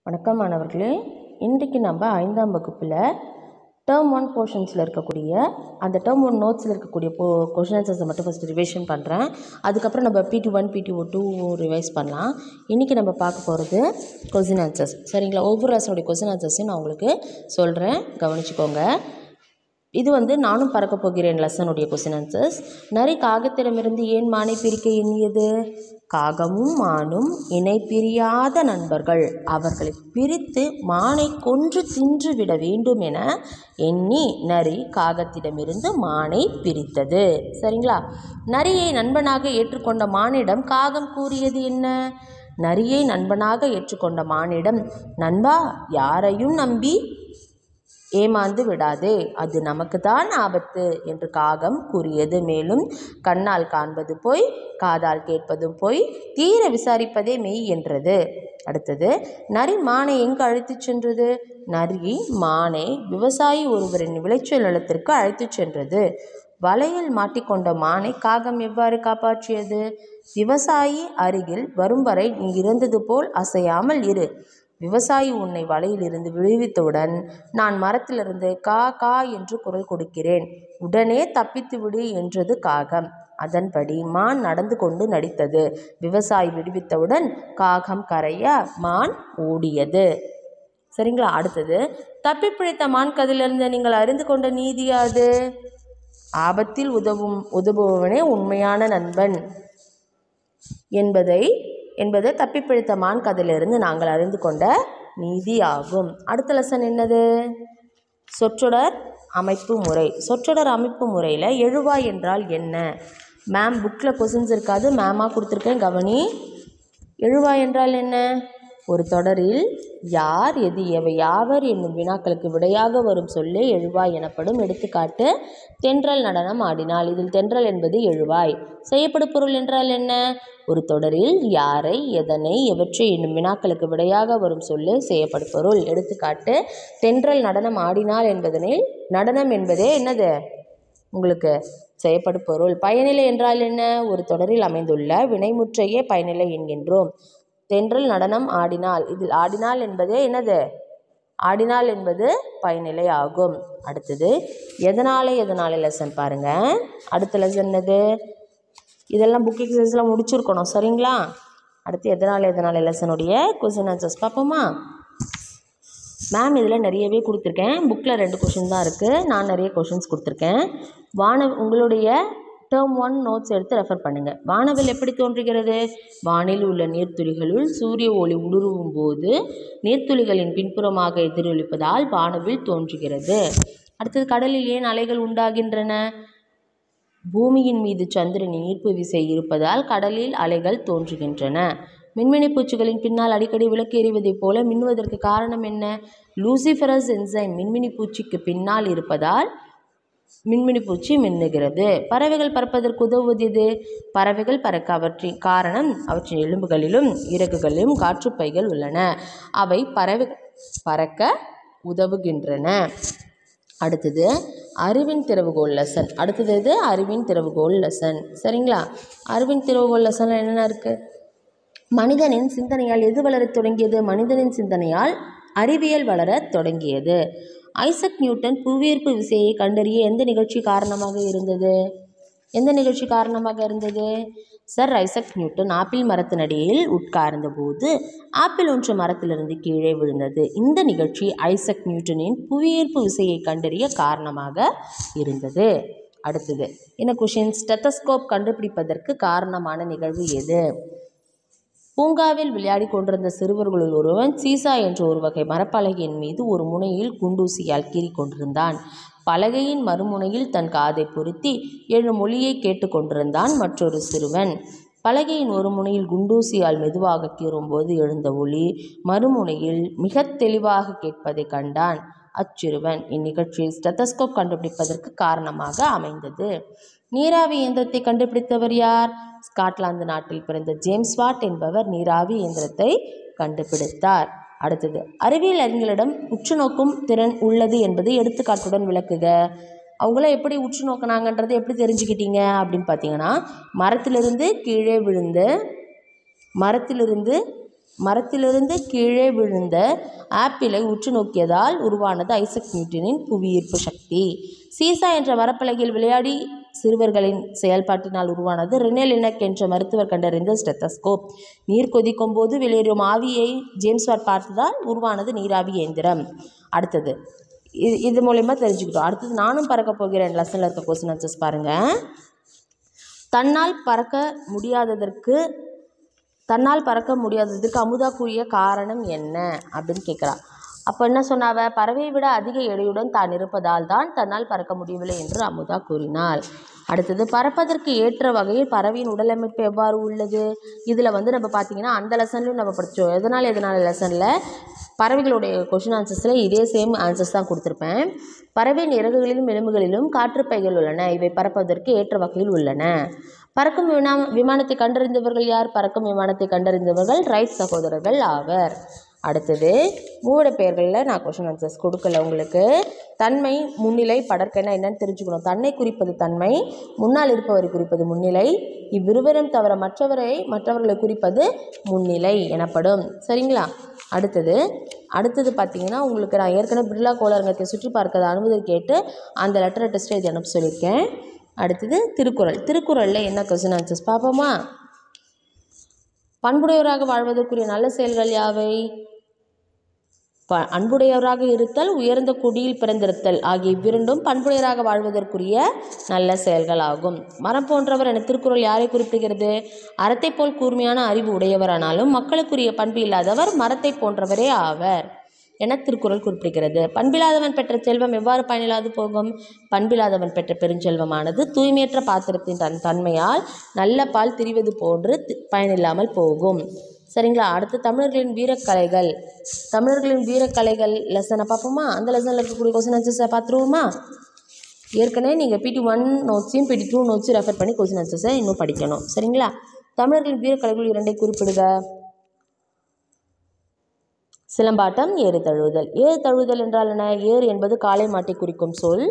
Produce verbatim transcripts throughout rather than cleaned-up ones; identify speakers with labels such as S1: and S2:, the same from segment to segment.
S1: வணக்கம் மாணவர்களே, இன்றைக்கு நம்ம ஐந்தாம் வகுப்பில் டேர்ம் ஒன் போர்ஷன்ஸில் இருக்கக்கூடிய அந்த டேர்ம் ஒன் நோட்ஸில் இருக்கக்கூடிய போ கொஷின் ஆன்சர்ஸை மட்டும் ஃபஸ்ட்டு ரிவைஷன் பண்ணுறேன். அதுக்கப்புறம் நம்ம பிடி ஒன் பிடி டூ ரிவைஸ் பண்ணலாம். இன்றைக்கி நம்ம பார்க்க போகிறது கொஷின் ஆன்சர்ஸ். சரிங்களா? ஒவ்வொரு ராசனுடைய கொஷின் ஆன்சர்ஸையும் நான் உங்களுக்கு சொல்கிறேன், கவனிச்சுக்கோங்க. இது வந்து நானும் பறக்க போகிறேன் லெசனுடைய கொஸ்டின் ஆன்சர்ஸ். நரி காகத்திடமிருந்து ஏன் மானை பிரிக்க எண்ணியது? காகமும் மானும் இணை பிரியாத நண்பர்கள். அவர்களை பிரித்து மானை கொன்று தின்று விட வேண்டும் என எண்ணி நரி காகத்திடமிருந்து மானை பிரித்தது. சரிங்களா? நரியை நண்பனாக ஏற்றுக்கொண்ட மானிடம் காகம் கூறியது என்ன? நரியை நண்பனாக ஏற்றுக்கொண்ட மானிடம், நண்பா, யாரையும் நம்பி ஏமாந்து விடாதே, அது நமக்கு தான் ஆபத்து என்று காகம் கூறியது. மேலும் கண்ணால் காண்பது பொய், காதால் கேட்பதும் பொய், தீர விசாரிப்பதே மெய் என்றது. அடுத்தது, நரி மானை எங்கு அழைத்து சென்றது? நரி மானை விவசாயி ஒருவரின் விளைச்சல் நிலத்திற்கு அழைத்து சென்றது. வலையில் மாட்டிக்கொண்ட மானை காகம் எவ்வாறு காப்பாற்றியது? விவசாயி அருகில் வரும் வரை நீ இறந்தது போல் அசையாமல் இரு. விவசாயி உன்னை வலையில் இருந்து விடுவித்தவுடன் நான் மரத்திலிருந்து கா கா என்று குரல் கொடுக்கிறேன், உடனே தப்பித்து விடு என்றது காகம். அதன்படி மான் நடந்து கொண்டு நடித்தது. விவசாயி விடுவித்தவுடன் காகம் கரைய மான் ஓடியது. சரிங்களா? அடுத்தது, தப்பி பிழைத்த மான் கதையிலிருந்து நீங்கள் அறிந்து கொண்ட நீதி யாது? ஆபத்தில் உதவும் உதவுபவனே உண்மையான நண்பன் என்பதை என்பது தப்பி பிழைத்த மான் கதையிலிருந்து நாங்கள் அறிந்து கொண்ட நீதி ஆகும். அடுத்த லெசன் என்னது? சொற்றொடர் அமைப்பு முறை. சொற்றொடர் அமைப்பு முறையில் எழுவாய் என்றால் என்ன? மேம் புக்கில் கொஸ்டின்ஸ் இருக்காது, மேமாக கொடுத்துருக்கேன், கவனி. எழுவாய் என்றால் என்ன? ஒரு தொடரில் யார், எது, எவை, யாவர் என்னும் வினாக்களுக்கு விடையாக வரும் சொல்லே எழுவாய் எனப்படும். எடுத்துக்காட்டு, தென்றல் நடனம் ஆடினாள். இதில் தென்றல் என்பது எழுவாய். செய்யப்படும் பொருள் என்றால் என்ன? ஒரு தொடரில் யாரை, எதனை, எவற்றை என்னும் வினாக்களுக்கு விடையாக வரும் சொல்லே செய்யப்படும் பொருள். எடுத்துக்காட்டு, தென்றல் நடனம் ஆடினாள் என்பதனை நடனம் என்பதே என்னது உங்களுக்கு செய்யப்படும் பொருள். பயனிலை என்றால் என்ன? ஒரு தொடரில் அமைந்துள்ள வினைமுற்றையே பயனிலை என்கின்றோம். தென்றல் நடனம் ஆடினாள், இதில் ஆடினாள் என்பதே என்னது? ஆடினாள் என்பது பயனிலை ஆகும். அடுத்தது, எதனாலே எதனாலே லெசன் பாருங்க. அடுத்த லெசன் என்னது? இதெல்லாம் புக் எக்ஸசைஸ்லாம் முடிச்சிருக்கணும், சரிங்களா? அடுத்து எதனாலே எதனாலே லெசனுடைய கொஸ்டின் ஆன்சர்ஸ் பார்ப்போமா? மேம் இதில் நிறையவே கொடுத்துருக்கேன். புக்கில் ரெண்டு கொஷின் தான் இருக்குது, நான் நிறைய கொஷின்ஸ் கொடுத்துருக்கேன். வான உங்களுடைய டேர்ம் ஒன் நோட்ஸ் எடுத்து ரெஃபர் பண்ணுங்கள். வானவில் எப்படி தோன்றுகிறது? வானில் உள்ள நீர்த்துளிகளுள் சூரிய ஒளி ஊடுருவும் போது நீர்த்துளிகளின் பின்புறமாக எதிரொலிப்பதால் வானவில் தோன்றுகிறது. அடுத்தது, கடலில் ஏன் அலைகள் உண்டாகின்றன? பூமியின் மீது சந்திரனின் ஈர்ப்பு விசை இருப்பதால் கடலில் அலைகள் தோன்றுகின்றன. மின்மினி பூச்சிகளின் பின்னால் அடிக்கடி விளக்கு எறிவதைப் போல மின்னுவதற்கு காரணம் என்ன? லூசிஃபரஸ் என்சைம் மின்மினி பூச்சிக்கு பின்னால் இருப்பதால் மின்மினி பூச்சி மின்னுகிறது. பறவைகள் பறப்பதற்கு உதவுவது எது? பறவைகள் பறக்க அவற்றின் காரணம் அவற்றின் எலும்புகளிலும் இறகுகளிலும் காற்றுப்பைகள் உள்ளன. அவை பறவைகள் பறக்க உதவுகின்றன. அடுத்தது, அறிவின் திறவுகோல் லெசன். அடுத்தது இது அறிவின் திறவுகோல் லெசன். சரிங்களா? அறிவின் திறவுகோல் லெசன் என்னென்ன இருக்குது? மனிதனின் சிந்தனையால் எது வளரத் தொடங்கியது? மனிதனின் சிந்தனையால் அறிவியல் வளரத் தொடங்கியது. ஐசக் நியூட்டன் புவியீர்ப்பு விசையை கண்டறிய எந்த நிகழ்ச்சி காரணமாக இருந்தது? எந்த நிகழ்ச்சி காரணமாக இருந்தது? சர் ஐசக் நியூட்டன் ஆப்பிள் மரத்தினடியில் உட்கார்ந்த போது ஆப்பிள் ஒன்று மரத்திலிருந்து கீழே விழுந்தது. இந்த நிகழ்ச்சி ஐசக் நியூட்டனின் புவியீர்ப்பு விசையை கண்டறிய காரணமாக இருந்தது. அடுத்தது என்ன கொஷின்? ஸ்டெத்தஸ்கோப் கண்டுபிடிப்பதற்கு காரணமான நிகழ்வு எது? பூங்காவில் விளையாடி கொண்டிருந்த சிறுவர்களுள் ஒருவன் சீசா என்ற ஒரு வகை மரப்பலகையின் மீது ஒரு முனையில் குண்டூசியால் கீறி கொண்டிருந்தான். பலகையின் மறுமுனையில் தன் காதை பொருத்தி எழும் ஒலியை கேட்டு கொண்டிருந்தான் மற்றொரு சிறுவன். பலகையின் ஒரு முனையில் குண்டூசியால் மெதுவாக கீறும்போது எழுந்த ஒலி மறுமுனையில் மிக தெளிவாக கேட்பதை கண்டான் அச்சிறுவன். இந்நிகழ்ச்சி ஸ்டெத்தஸ்கோப் கண்டுபிடிப்பதற்கு காரணமாக அமைந்தது. நீராவி இயந்திரத்தை கண்டுபிடித்தவர் யார்? ஸ்காட்லாந்து நாட்டில் பிறந்த ஜேம்ஸ் வாட் என்பவர் நீராவி இயந்திரத்தை கண்டுபிடித்தார். அடுத்தது, அறிவியல் அறிஞர்களிடம் உற்று நோக்கும் திறன் உள்ளது என்பதை எடுத்துக்காட்டுடன் விளக்குக. அவங்கள எப்படி உற்று நோக்கினாங்கன்றதை எப்படி தெரிஞ்சுக்கிட்டீங்க அப்படின்னு பார்த்தீங்கன்னா, மரத்திலிருந்து கீழே விழுந்து மரத்திலிருந்து மரத்திலிருந்து கீழே விழுந்த ஆப்பிளை உற்று நோக்கியதால் உருவானது ஐசக் நியூட்டனின் புவியீர்ப்பு சக்தி. சீசா என்ற மரப்பலகையில் விளையாடி சிறுவர்களின் செயல்பாட்டினால் உருவானது ரெனே லினக் என்ற மருத்துவர் கண்டறிந்த ஸ்டெத்தஸ்கோப். நீர் கொதிக்கும் போது வெளியேறும் ஆவியை ஜேம்ஸ் வாட் பார்த்ததால் உருவானது நீராவி இயந்திரம். அடுத்தது இது இது மூலயமா தெரிஞ்சுக்கிட்டோம். அடுத்தது நானும் பறக்க போகிறேன் லெசனில் இருக்க கொஸ்டின் ஆன்சர்ஸ் பாருங்கள். தன்னால் பறக்க முடியாததற்கு தன்னால் பறக்க முடியாததற்கு அமுதா கூறிய காரணம் என்ன அப்படின்னு கேட்குறா. அப்போ என்ன சொன்னாவ, பறவையை விட அதிக எடையுடன் தான் இருப்பதால் தான் தன்னால் பறக்க முடியவில்லை என்று அமுதா கூறினாள். அடுத்தது பறப்பதற்கு ஏற்ற வகையில் பறவையின் உடலமைப்பு எவ்வாறு உள்ளது. இதில் வந்து நம்ம பார்த்திங்கன்னா அந்த லெசன்லையும் நம்ம படித்தோம். எதனால் எதனால் லெசனில் பறவைகளுடைய கொஷின் ஆன்சர்ஸில் இதே சேம் ஆன்சர்ஸ் தான் கொடுத்துருப்பேன். பறவையின் இறகுகளிலும் எலும்புகளிலும் காற்றுப்பைகள் உள்ளன. இவை பறப்பதற்கு ஏற்ற வகையில் உள்ளன. பறக்கும் வினா விமானத்தை கண்டறிந்தவர்கள் யார்? பறக்கும் விமானத்தை கண்டறிந்தவர்கள் ரைட் சகோதரர்கள் ஆவர். அடுத்தது மூட பெயர்களில் நான் கொஷின் ஆன்சர்ஸ் கொடுக்கல உங்களுக்கு. தன்மை, முன்னிலை, படர்க்கென என்னன்னு தெரிஞ்சுக்கணும். தன்னை குறிப்பது தன்மை, முன்னால் இருப்பவரை குறிப்பது முன்னிலை, இவ்விருவரும் தவிர மற்றவரை மற்றவர்களை குறிப்பது முன்னிலை எனப்படும். சரிங்களா? அடுத்தது அடுத்தது பார்த்தீங்கன்னா உங்களுக்கு நான் ஏற்கனவே பிர்லா கோளரங்கத்தை சுற்றி பார்க்கறத அனுமதி கேட்டு அந்த லெட்டரை டெஸ்ட்டை இது அனுப்ப சொல்லியிருக்கேன். அடுத்தது திருக்குறள். திருக்குறளில் என்ன கொஸ்டின் ஆன்சர்ஸ் பார்ப்போமா? பண்புடையவராக வாழ்வதற்குரிய நல்ல செயல்கள் யாவை? ப அன்புடையவராக இருத்தல், உயர்ந்த குடியில் பிறந்திருத்தல் ஆகிய இவ்விரண்டும் பண்புடையவராக வாழ்வதற்குரிய நல்ல செயல்கள் ஆகும். மரம் போன்றவர் என திருக்குறள் யாரை குறிப்பிடுகிறது? அறத்தை போல் கூர்மையான அறிவு உடையவரானாலும் மக்களுக்குரிய பண்பு இல்லாதவர் மரத்தை போன்றவரே ஆவர் என திருக்குறள் குறிப்பிடுகிறது. பண்பில்லாதவன் பெற்ற செல்வம் எவ்வாறு பயனில்லாது போகும்? பண்பில்லாதவன் பெற்ற பெருஞ்செல்வமானது தூய்மையற்ற பாத்திரத்தின் தன் தன்மையால் நல்ல பால் திரிவது போன்று பயனில்லாமல் போகும். சரிங்களா? அடுத்து தமிழர்களின் வீரக்கலைகள். தமிழர்களின் வீரக்கலைகள் லெசனை பார்ப்போமா? அந்த லெசனில் இருக்கக்கூடிய கொஸ்டின் ஆன்சர்ஸை பார்த்துருவோமா? ஏற்கனவே நீங்கள் பிடி ஒன் நோட்ஸையும் பிடி டூ நோட்ஸையும் ரெஃபர் பண்ணி கொஸ்டின் ஆன்சர்ஸை இன்னும் படிக்கணும். சரிங்களா? தமிழர்களின் வீரக்கலைகள் இரண்டை குறிப்பிடுக. சிலம்பாட்டம், ஏறு தழுவுதல். ஏறு தழுவுதல் என்றால் என்ன? ஏறு என்பது காளை மாட்டை குறிக்கும் சொல்.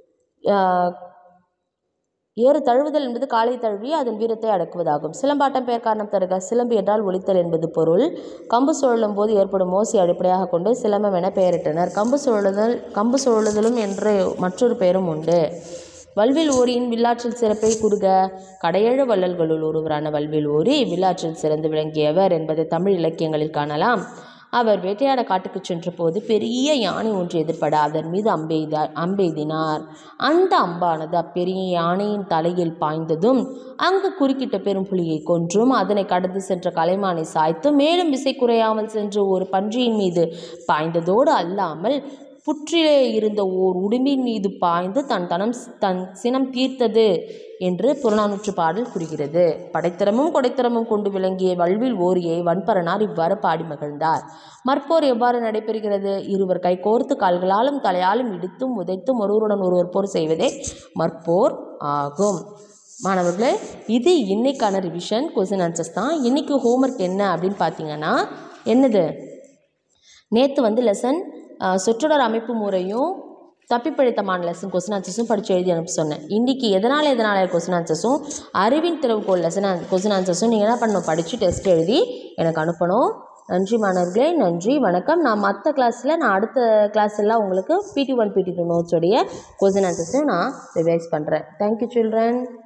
S1: ஏறு தழுவுதல் என்பது காளை தழுவி அதன் வீரத்தை அடக்குவதாகும். சிலம்பாட்டம் பெயர் காரணம் தருக. சிலம்பு என்றால் ஒலித்தல் என்பது பொருள். கம்பு சுழலும் போது ஏற்படும் ஓசை அடிப்படையாக கொண்டு சிலம்பம் என பெயரிட்டனர். கம்பு சுழலுதல் கம்பு சுழலுதலும் என்ற மற்றொரு பெயரும் உண்டு. வல்வில் ஓரியின் வில்லாற்றில் சிறப்பை கூறுக. கடையேழு வள்ளல்களுள் ஒருவரான வல்வில் ஓரி வில்லாற்றில் சிறந்து விளங்கியவர் என்பதை தமிழ் இலக்கியங்களில் காணலாம். அவர் வேட்டையாட காட்டுக்கு சென்ற போது பெரிய யானை ஒன்று எதிர்பட அதன் மீது அம்பெய்த அம்பெய்தினார். அந்த அம்பானது அப்பெரிய யானையின் தலையில் பாய்ந்ததும் அங்கு குறுக்கிட்ட பெரும் புலியை கொன்றும் அதனை கடந்து சென்ற கலைமானை சாய்த்தும் மேலும் விசை குறையாமல் சென்று ஒரு பன்றியின் மீது பாய்ந்ததோடு அல்லாமல் புற்றிலே இருந்த ஓர் உடும்பின் மீது பாய்ந்து தன் தனம் தன் சினம் தீர்த்தது என்று புறநானூற்று பாடல் கூறுகிறது. படைத்திறமும் கொடைத்திறமும் கொண்டு விளங்கிய வல்வில் ஓரியை வன்பரனார் இவ்வாறு பாடி மகிழ்ந்தார். மற்போர் எவ்வாறு நடைபெறுகிறது? இருவர் கை கோர்த்து கால்களாலும் தலையாலும் இடித்தும் உதைத்தும் ஒருவருடன் ஒருவர் போர் செய்வதே மற்போர் ஆகும். மாணவர்களே, இது இன்னைக்கான ரிவிஷன் கொஸ்டின் ஆன்சர்ஸ் தான். இன்னைக்கு ஹோம்ஒர்க் என்ன அப்படின்னு பார்த்தீங்கன்னா, என்னது நேற்று வந்து லெசன் சொற்றொடர் அமைப்பு முறையும் தப்பிப்பிழைத்தமான லெசன் கொஸ்டின் ஆன்சர்ஸும் படித்து எழுதி அனுப்ப சொன்னேன். இன்றைக்கி எதனால் எதனால் கொஸ்டின் ஆன்சர்ஸும் அறிவின் திறவுகோள் லெசன் கொஸ்டின் ஆன்சர்ஸும் நீங்கள் என்ன பண்ணணும்? படித்து டெஸ்ட் எழுதி எனக்கு அனுப்பணும். நன்றி மாணவர்களே, நன்றி, வணக்கம். நான் மற்ற கிளாஸில் நான் அடுத்த கிளாஸ் எல்லாம் உங்களுக்கு பிடி ஒன் பிடி டூ நோட்ஸோடைய கொஸ்டின் ஆன்சர்ஸையும் நான் ரிவைஸ் பண்ணுறேன். Thank you children.